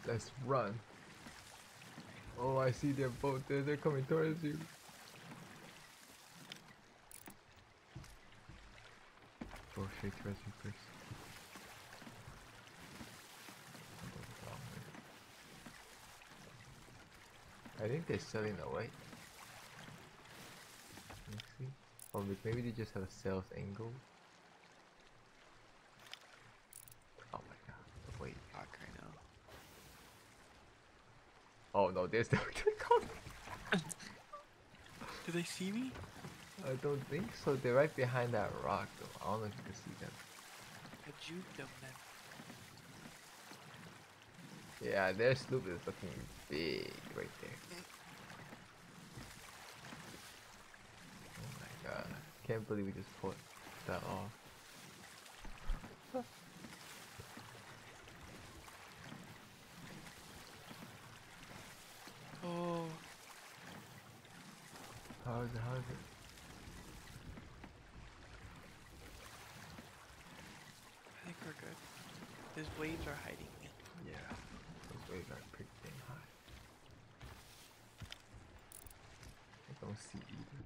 Let's run. Oh, I see their boat there. They're coming towards you. Go straight towards you first. I think they're selling away. Let's see. Or maybe they just have a sales angle. Oh my god. Wait. Fuck, I know. Oh no, they're still coming. Do they see me? I don't think so. They're right behind that rock though. I don't know if you can see them. I juked them then. Yeah, their sloop is looking big right there. Oh my god. Can't believe we just put that off. Oh, How is it? How is it? I think we're good. His waves are hiding me. Yeah. Those waves are pretty dang high. I don't see either.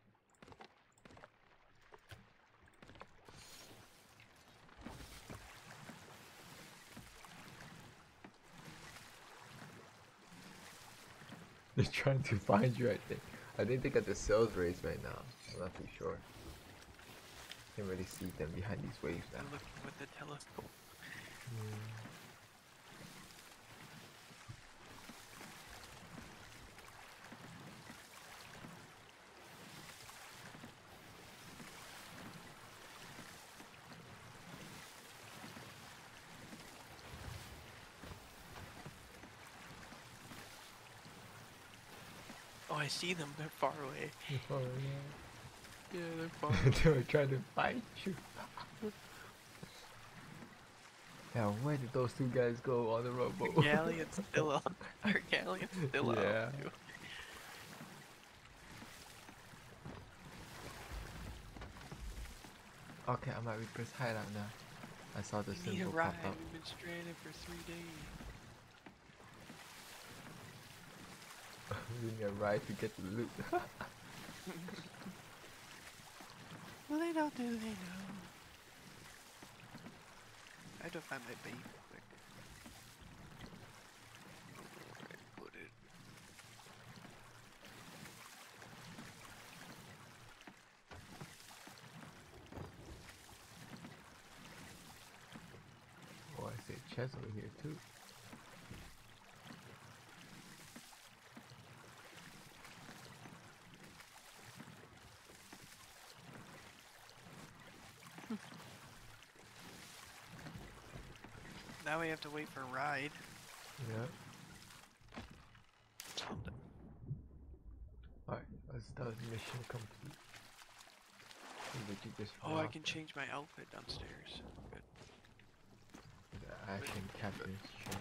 They're trying to find you, I think. I think they got the sales race right now. I'm not too sure. Can't really see them behind these waves now. I'm looking with the telescope. Oh, I see them. They're far away. Oh, Yeah, they're far yeah. away. They were trying to fight you. Yeah, where did those two guys go on the rowboat? Our galleon's still up. Our galleon's still Yeah. up. Too. Okay, I'm at Reaper's hideout now. I saw the We need a symbol ride. pop up. We've been stranded for 3 days. We need a ride to get the loot. Little do they know. I have to find my bait quick. Where I put it. Oh, I see a chest over here too. Now we have to wait for a ride. Yeah. Alright, let's start mission complete. Did you just Oh, fall I off can the- change my outfit downstairs. Good. the Ashen Captain's chest?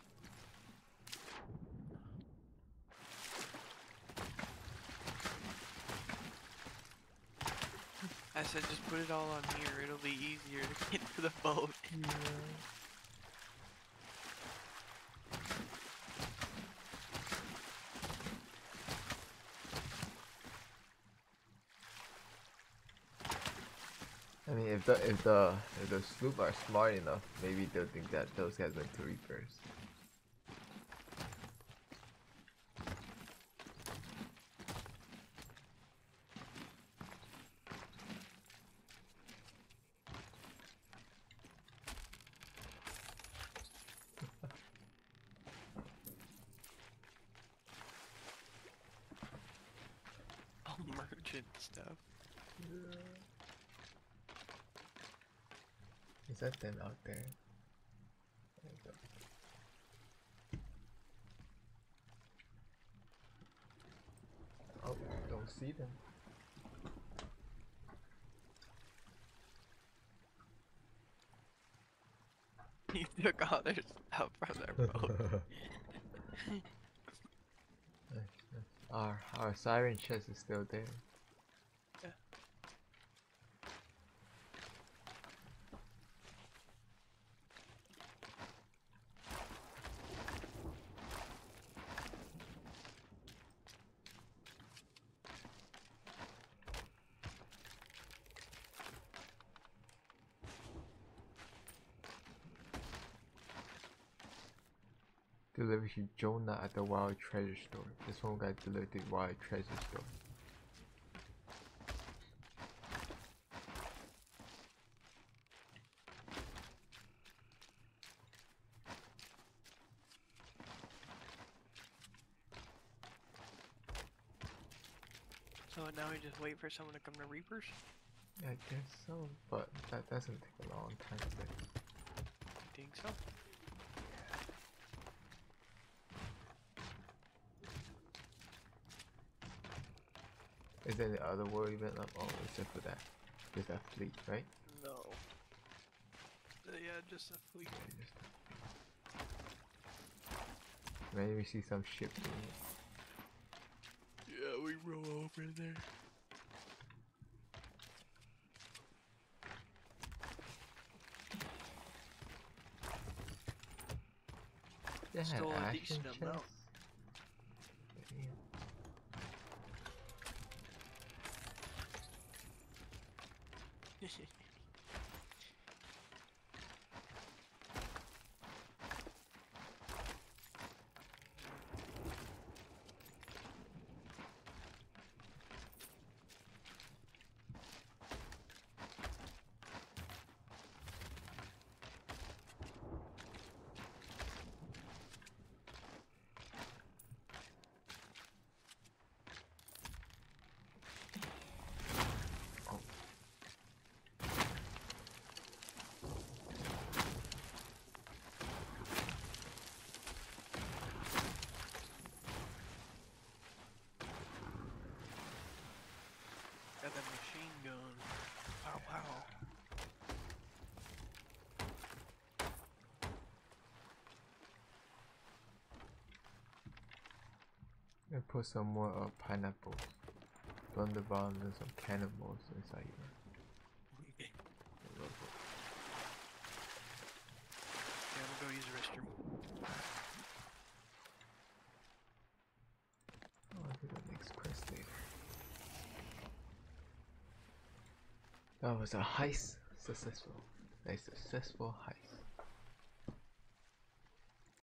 I said just put it all on here. It'll be easier to get to the boat. Yeah. I mean, if the sloop are smart enough, maybe they'll think that those guys went to Reapers. All merchant stuff. Is that them out there? There you go. Oh, don't see them. He took all their stuff from their boat. Our siren chest is still there. Yeah. delivers you Jonah at the Wild Treasure Store. This one got delivered to Wild Treasure Store. So now we just wait for someone to come to Reapers? I guess so, but that doesn't take a long time to fix. Think so? Is there any other world event up? Oh, except for that. Just that fleet, right? No. Yeah, just a fleet. Just maybe we see some ships in here. Yeah, we roll over there. They had Still a action decent chests? amount. Damn. Got that machine gun. Pow pow. And put some more pineapples, blunderbombs, and some cannonballs inside here. Okay. Yeah, we'll go use the restroom. Oh, I'll do the next quest later. That was a heist. Successful. A successful heist.